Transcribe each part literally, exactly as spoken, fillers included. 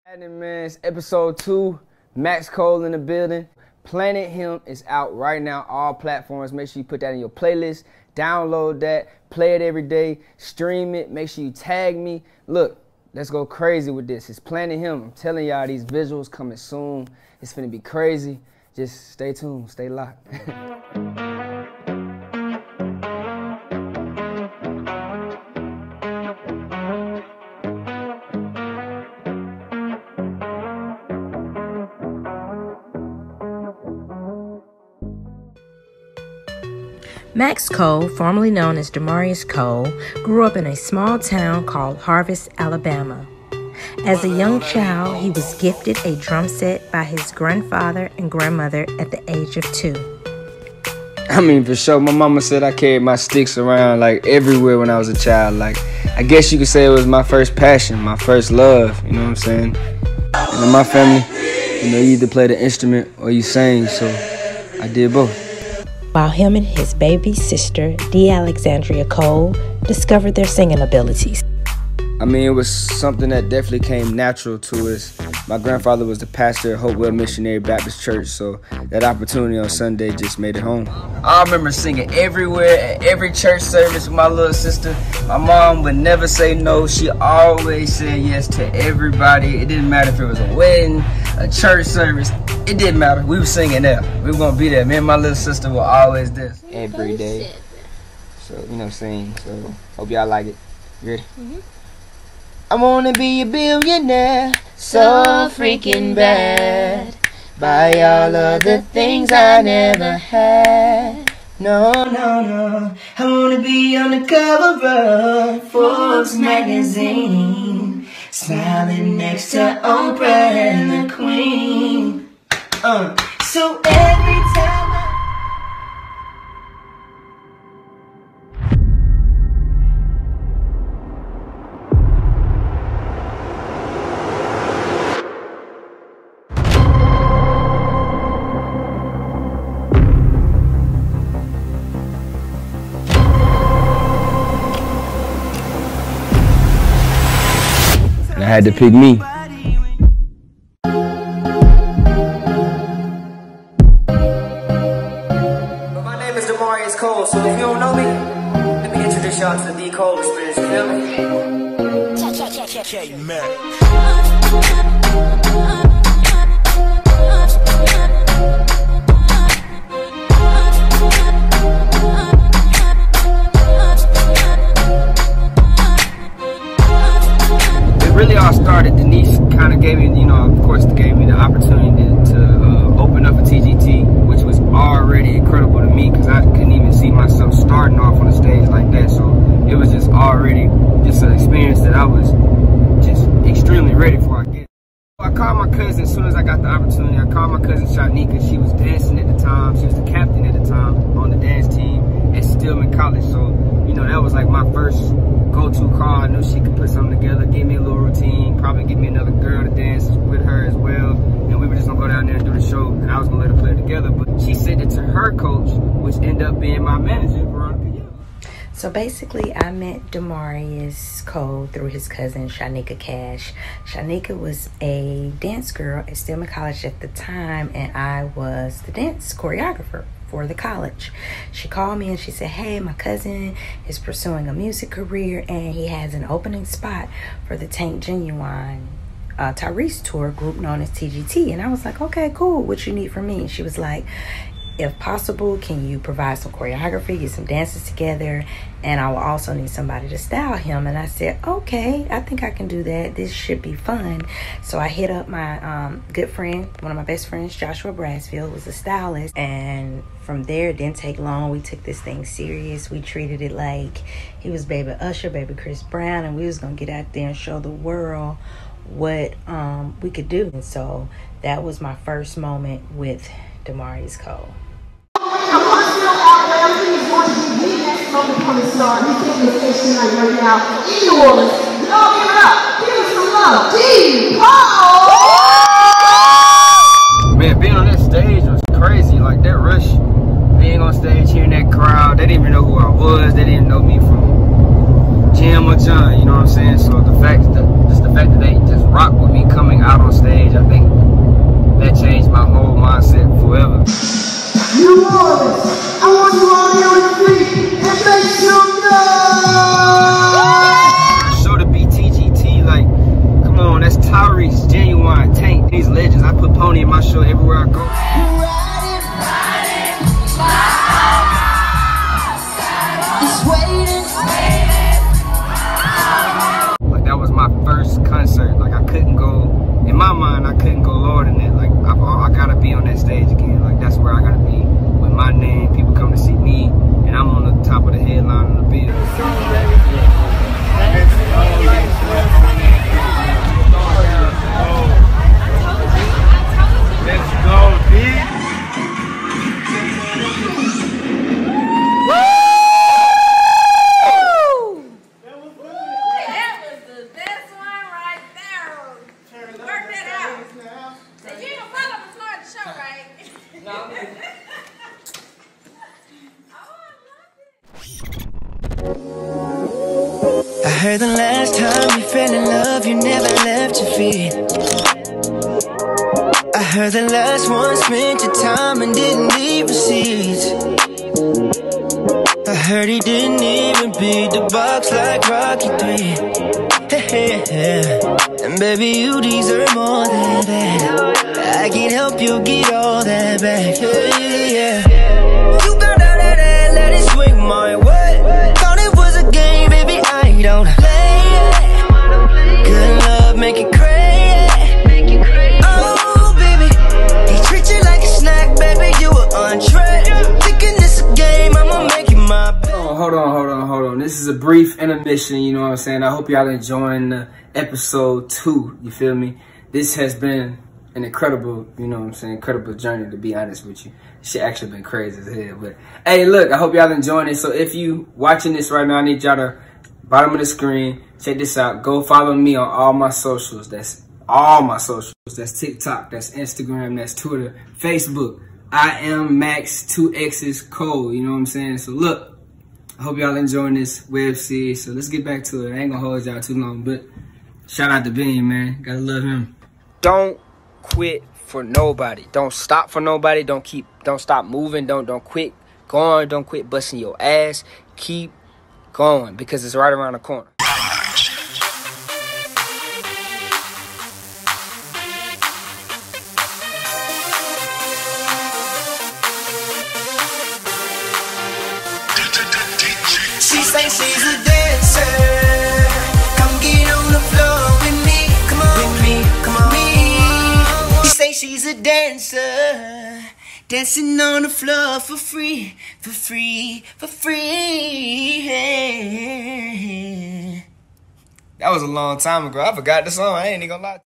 Man, it's episode two, MaxxCole in the building. Planet Him is out right now, all platforms. Make sure you put that in your playlist, download that, play it every day, stream it, make sure you tag me. Look, let's go crazy with this. It's Planet Him. I'm telling y'all, these visuals coming soon. It's finna be crazy. Just stay tuned, stay locked. MaxxCole, formerly known as Demarius Cole, grew up in a small town called Harvest, Alabama. As a young child, he was gifted a drum set by his grandfather and grandmother at the age of two. I mean, for sure, my mama said I carried my sticks around like everywhere when I was a child. Like, I guess you could say it was my first passion, my first love, you know what I'm saying? And in my family, you know, you either play the instrument or you sing, so I did both. While him and his baby sister, D. Alexandria Cole, discovered their singing abilities. I mean, it was something that definitely came natural to us. My grandfather was the pastor at Hopewell Missionary Baptist Church, so that opportunity on Sunday just made it home. I remember singing everywhere, at every church service with my little sister. My mom would never say no. She always said yes to everybody. It didn't matter if it was a wedding, a church service. It didn't matter. We were singing there. We were gonna be there. Me and my little sister were always there. Every day. So, you know, sing. So, hope y'all like it. You ready? Mm-hmm. I wanna be a billionaire, so freaking bad. Buy all of the things I never had. No, no, no. I wanna be on the cover of Forbes magazine, smiling next to Oprah and the Queen. Uh, so every time I and I had to pick me. Cole, so if you don't know me, let me introduce y'all to the D. Cole experience, you feel me? Check, check, check, check, check, man. It really all started, Denise kind of gave me, you know, of course, gave me the opportunity to, to uh, open up a T G T, which was already incredible to me because I couldn't even see myself starting off on a stage like that. So it was just already just an experience that I was just extremely ready for, I guess. I called my cousin as soon as I got the opportunity. I called my cousin Shanika. She was dancing at the time. She was the captain at the time on the dance team at Stillman College. So, you know, that was like my first go-to call. I knew she could put something together, give me a little routine, probably give me another girl to dance with her as well. And we were just gonna go down there and do the show, and I was gonna let her put it together. But she sent it to her coach, which ended up being my manager, Veronica. So basically, I met Demarius Cole through his cousin, Shanika Cash. Shanika was a dance girl at Stillman College at the time, and I was the dance choreographer for the college. She called me and she said, hey, my cousin is pursuing a music career, and he has an opening spot for the Tank Genuine Uh, Tyrese tour group known as T G T. And I was like, okay, cool, what you need from me? And she was like, if possible, can you provide some choreography, get some dances together, and I will also need somebody to style him. And I said, okay, I think I can do that. This should be fun. So I hit up my um, good friend, one of my best friends, Joshua Brasfield, was a stylist. And from there, it didn't take long. We took this thing serious. We treated it like he was baby Usher, baby Chris Brown, and we was gonna get out there and show the world what um, we could do. And so that was my first moment with Demarius Cole. A personal art where everything is going to be the next moment from the start. We take this station like right now in New Orleans. Y'all give it up. Give us some love. D. Cole! Man, being on that stage was crazy. Like that rush, being on stage, hearing that crowd, they didn't even know who I was. They didn't know me from Jim or John, you know what I'm saying? So the fact that just the fact that they just rock with me coming out New Orleans, I want you all here on your feet and make some noise! Show the B T G T, like, come on, that's Tyrese, Genuine, Tank, these legends. I put Pony in my show everywhere I go. Riding, riding, it's waiting, Like, that was my first concert. Like, I couldn't go, in my mind, I couldn't go lower than that. Like, I, I gotta be on that stage again. Like, that's where I gotta be with my name. People come to see me, and I'm on the top of the headline of the bill. Let's go, B. I heard the last time you fell in love, you never left your feet. I heard the last one spent your time and didn't leave receipts. I heard he didn't even beat the box like Rocky three. Hey, hey, hey. And baby, you deserve more than that. I can help you get all that back. Hey, yeah. You got that, that, that, let it swing my way. Thought it was a game, baby, I don't play it. Good love, make it crazy. Oh, baby, he treat you like a snack, baby, you an entree. Thinking this a game, I'ma make you my baby. Hold on, hold on, hold on. This is a brief intermission, you know what I'm saying? I hope y'all enjoying uh, episode two, you feel me? This has been an incredible, you know what I'm saying, incredible journey, to be honest with you. Shit actually been crazy as hell, but hey, look, I hope y'all enjoying it. So if you watching this right now, I need y'all to, bottom of the screen, check this out. Go follow me on all my socials. That's all my socials. That's TikTok, that's Instagram, that's Twitter, Facebook. I am Max, two X's, Cole, you know what I'm saying? So look, I hope y'all enjoying this web series. So let's get back to it. I ain't gonna hold y'all too long, but shout out to Bean, man. Gotta love him. Don't quit for nobody. Don't stop for nobody. Don't keep, don't stop moving. Don't, don't quit going. Don't quit busting your ass. Keep going because it's right around the corner. She say she's a dancer. Come get on the floor with me. Come on, with me, come on, me. She say she's a dancer, dancing on the floor for free, for free, for free. That was a long time ago. I forgot the song. I ain't even gonna lie.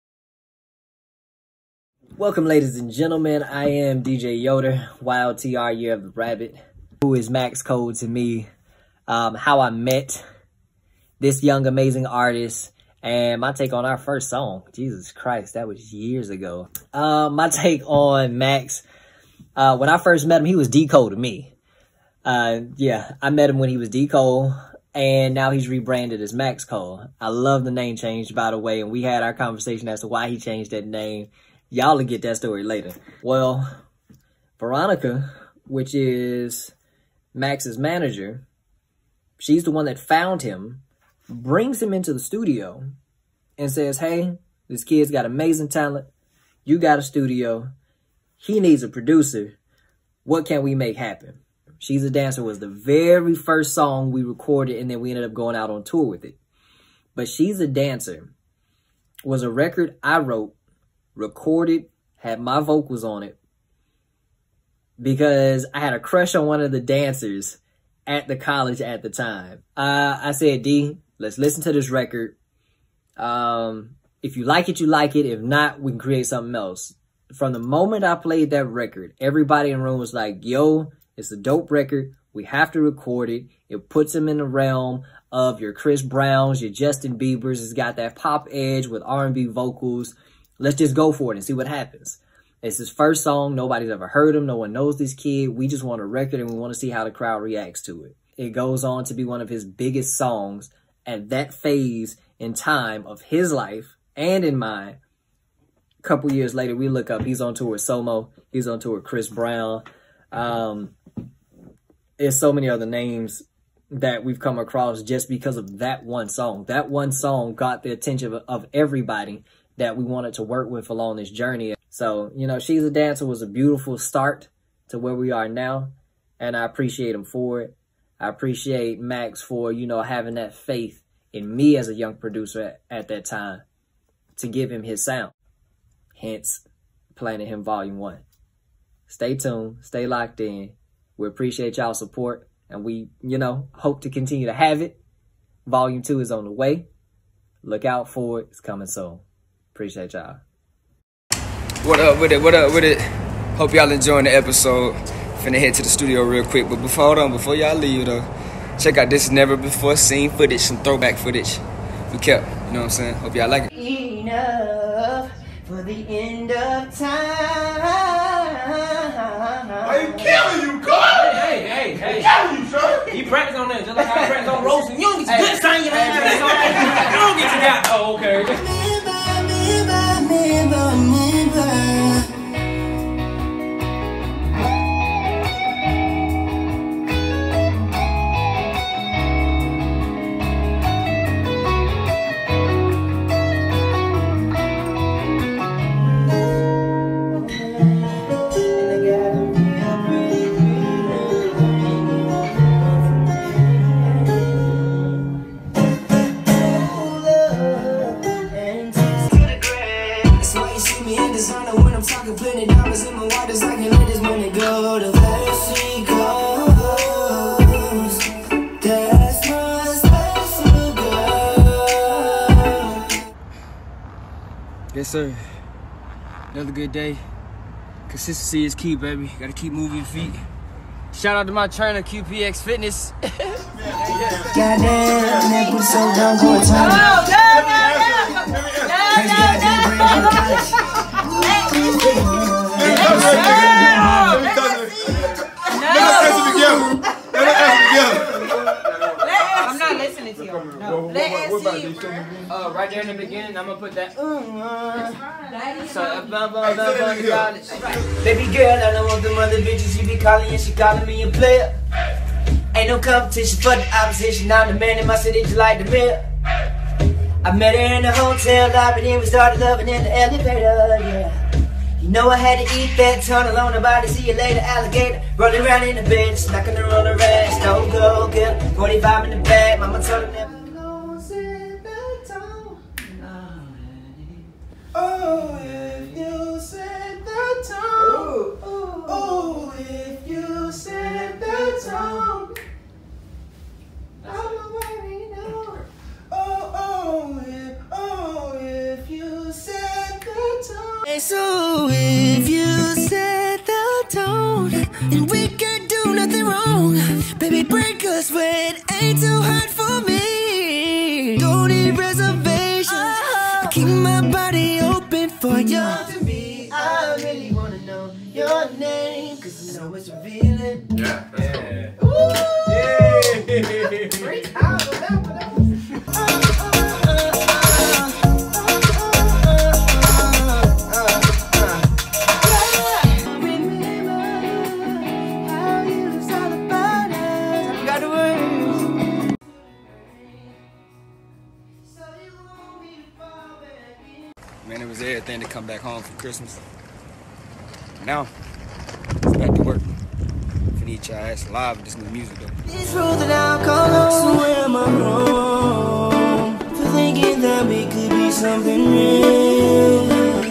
Welcome, ladies and gentlemen. I am D J Yoder, Y L T R, Year of the Rabbit, who is MaxxCole to me. Um, how I met this young, amazing artist, and my take on our first song. Jesus Christ, that was years ago. Uh, my take on Max, uh, when I first met him, he was D-Cole to me. Uh, yeah, I met him when he was D-Cole, and now he's rebranded as MaxxCole. I love the name change, by the way, and we had our conversation as to why he changed that name. Y'all will get that story later. Well, Veronica, which is Max's manager, she's the one that found him, brings him into the studio, and says, hey, this kid's got amazing talent. You got a studio. He needs a producer. What can we make happen? She's a Dancer was the very first song we recorded, and then we ended up going out on tour with it. But She's a Dancer was a record I wrote, recorded, had my vocals on it, because I had a crush on one of the dancers at the college at the time. Uh, I said, D, let's listen to this record. Um, if you like it, you like it. If not, we can create something else. From the moment I played that record, everybody in the room was like, yo, it's a dope record. We have to record it. It puts him in the realm of your Chris Browns, your Justin Biebers. It's got that pop edge with R and B vocals. Let's just go for it and see what happens. It's his first song. Nobody's ever heard him. No one knows this kid. We just want a record and we want to see how the crowd reacts to it. It goes on to be one of his biggest songs at that phase in time of his life and in mine, couple years later, we look up, he's on tour with Somo. He's on tour with Chris Brown. Um, there's so many other names that we've come across just because of that one song. That one song got the attention of, of everybody that we wanted to work with along this journey. So, you know, She's a Dancer was a beautiful start to where we are now, and I appreciate him for it. I appreciate Max for, you know, having that faith in me as a young producer at, at that time to give him his sound. Hence, Planet Him Volume one. Stay tuned. Stay locked in. We appreciate y'all's support, and we, you know, hope to continue to have it. Volume two is on the way. Look out for it. It's coming soon. Appreciate y'all. What up with it? What up with it? Hope y'all enjoying the episode. Finna head to the studio real quick, but before hold on, before y'all leave though, check out this never before seen footage, some throwback footage we kept. You know what I'm saying? Hope y'all like it. Enough for the end of time. Why you killing you, cuz? Hey, hey, hey. He killing you, sir. You practice on that just like I practice on roasting. You don't get your good singing ass. You don't get your guy. Oh, okay. Remember, remember, remember. Yes, sir. Another good day. Consistency is key, baby. Gotta keep moving your feet. Shout out to my trainer, Q P X Fitness. Goddamn, that was so dumb for a time. Oh, no, no, no. I'm not listening to you. No. Let us see. Uh, right there in the beginning, I'm gonna put that. So, baby girl, I know all them other bitches you be calling, and she calling me a player. Ain't no competition for the opposition. I'm the man in my city, just like the mayor. I met her in the hotel lobby, then we started loving in the elevator, yeah. You know I had to eat that tunnel on the body. See you later, alligator. Rolling around in the bed, just knocking the roller ass. Don't go, girl. forty-five in the bag, mama told her never. Oh, if you set the tone. Oh, if you set the tone. I'm already know. Oh, oh, if, oh, if you set the tone. So if you set the tone, and we can't do nothing wrong, baby, break a sweat, ain't too hard for me. Don't need reservations, I keep my body open for you. To me, I really wanna know your name, cause I know it's revealing. Yeah, that's yeah. cool. Ooh. Yeah. Freak out on that one. Man, it was everything to come back home for Christmas. Now, it's back to work. Finna eat your ass live with this new music though. This road that I'll call home, so am I wrong for thinking that we could be something real?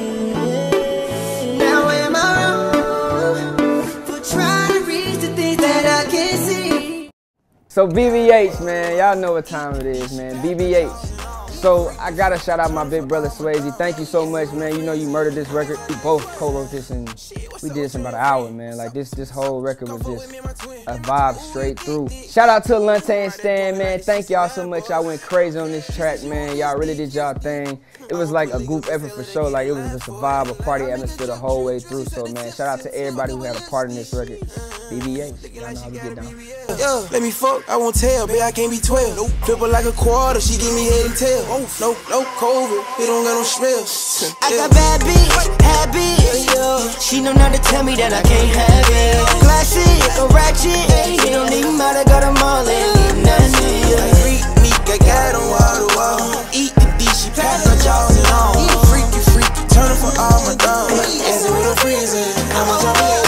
Now am I wrong for trying to reach the things that I can't see? So B B H, man, y'all know what time it is, man. B B H. So I gotta shout out my big brother Swayze. Thank you so much, man. You know you murdered this record. We both co-wrote this and we did this in about an hour, man. Like this, this whole record was just a vibe straight through. Shout out to Lunte and Stan, man. Thank y'all so much. Y'all went crazy on this track, man. Y'all really did y'all thing. It was like a group effort for sure. Like, it was just a vibe, a party atmosphere the whole way through. So, man, shout out to everybody who had a part in this record. B B A, y'all know how we get down. Yeah, let me fuck, I won't tell, babe, I can't be twelve. Nope. Flip her like a quarter, she give me head and tail. Oh, no, no, COVID, it don't got no smell. I got bad bitch, bad bitch, yeah. She know not to tell me that I can't have it. Classic, a ratchet, it don't even matter, got them all in. Nasty, yeah. Freak me, I got on wall to wall. Eat the D, she pack her jaws and all. Freaky, freaky, turn her for all my dogs. Dancing with a freezer, I'm a zombie.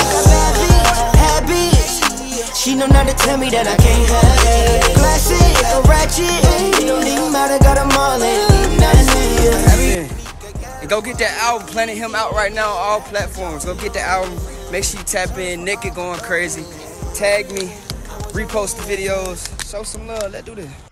She know not to tell me that I can't have it. Classic, a ratchet, it don't even matter, got them all in. And go get that album, Planet Him out right now on all platforms. Go get the album, make sure you tap in, Naked Going Crazy. Tag me, repost the videos, show some love, let's do this.